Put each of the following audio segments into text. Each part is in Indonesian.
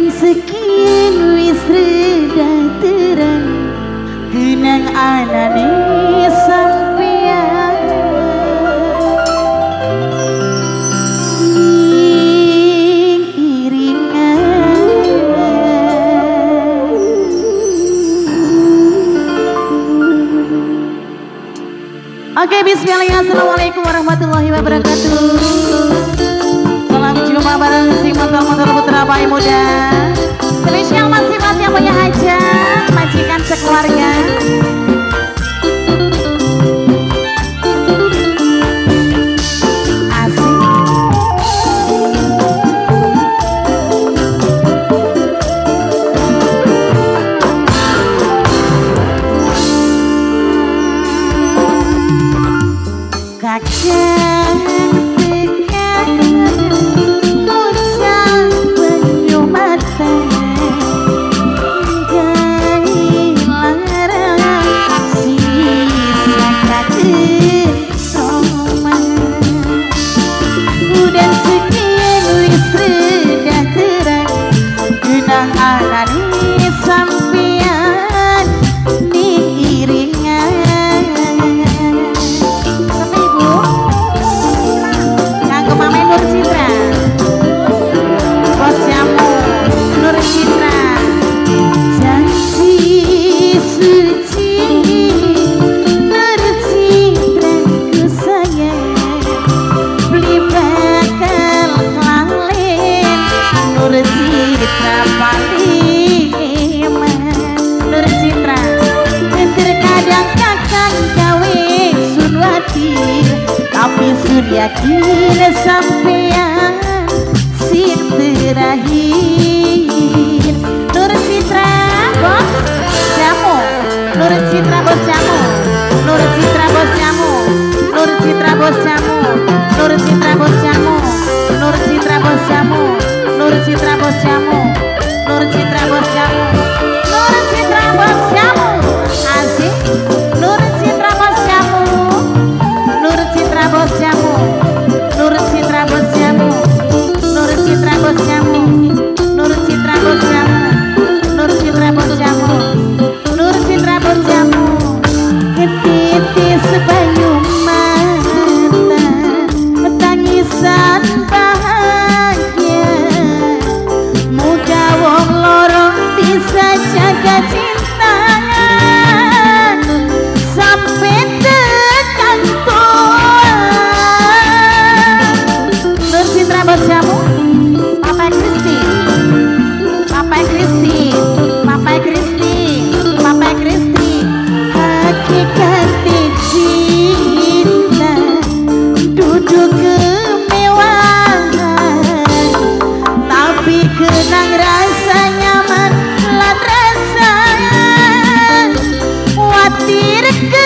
sekian wis reda terang kenang anane sampean ing iringan. Oke, bismillah, assalamualaikum warahmatullahi wabarakatuh. Salam jumpa bareng si motor-motor putra bayi muda. Spesial masih buat yang punya hajat, majikan sekeluarga. Asik. Kakek yakin sampean sing terakhir. Nur Citra bos jamu, Nur Citra bos jamu, Nur Citra bos jamu, Nur Citra bos jamu, Nur Citra bos jamu, Nur Citra bos jamu, Nur Citra bos jamu, Nur Citra bos jamu, Nur Citra bos jamu. Asik. Nur Citra bos jamu, Nur Citra bos jamu, Nur Citra bos jamu, Nur Citra bos jamu, Nur Citra bos jamu, Nur Citra bos jamu, Nur Citra bos jamu. Titis banyu mata, tangisan bahagia, muga wong loro bisa jaga cinta sampai tekan tua. Nur Citra bos jamu, Papa Kristi, Papa Kristi, Papa Kristi, Papa Kristi. Hakikat cinta duduk kemewahan, tapi kenang rasa nyaman lan rasa khawatir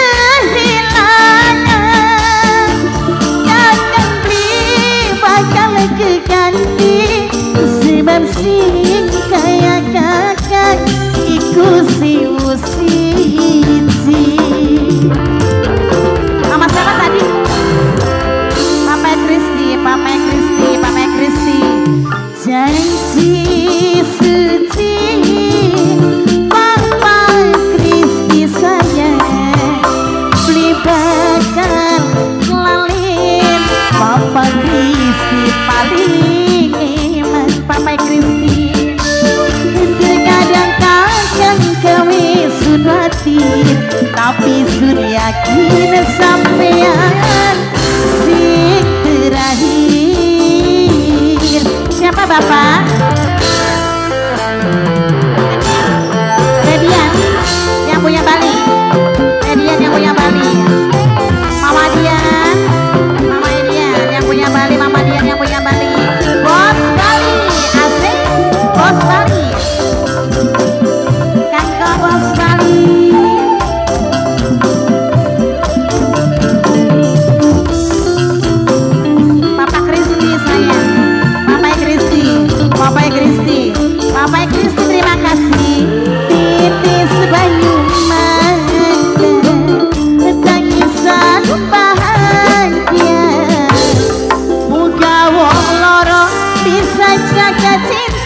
kehilangan. Jangan beli bakal keganti, sebab sing kaya kakak iku si usisi. Mama siapa tadi? Papa Kristi, Papa Kristi, Papa Kristi. Janji suci Papa Kristi saya beli bakal lalin. Papa Kristi paling iman. Papa Kristi terkadang kadang kami sudah tapi sudah yakin sampean sing terakhir. Siapa Bapak? Redian yang punya Bali, Redian yang punya Bali, Mama Dian, Mama Dian yang punya Bali, Mama Dian yang punya Bali. Bos Bali, asik, Bos Bali, Kakak Bos Bali. Papa Kristi sayang, Papa Kristi, Papa Kristi, Papa Kristi terima kasih. Titis banyu mata, tangisan bahagia, muga wong loro bisa jaga cinta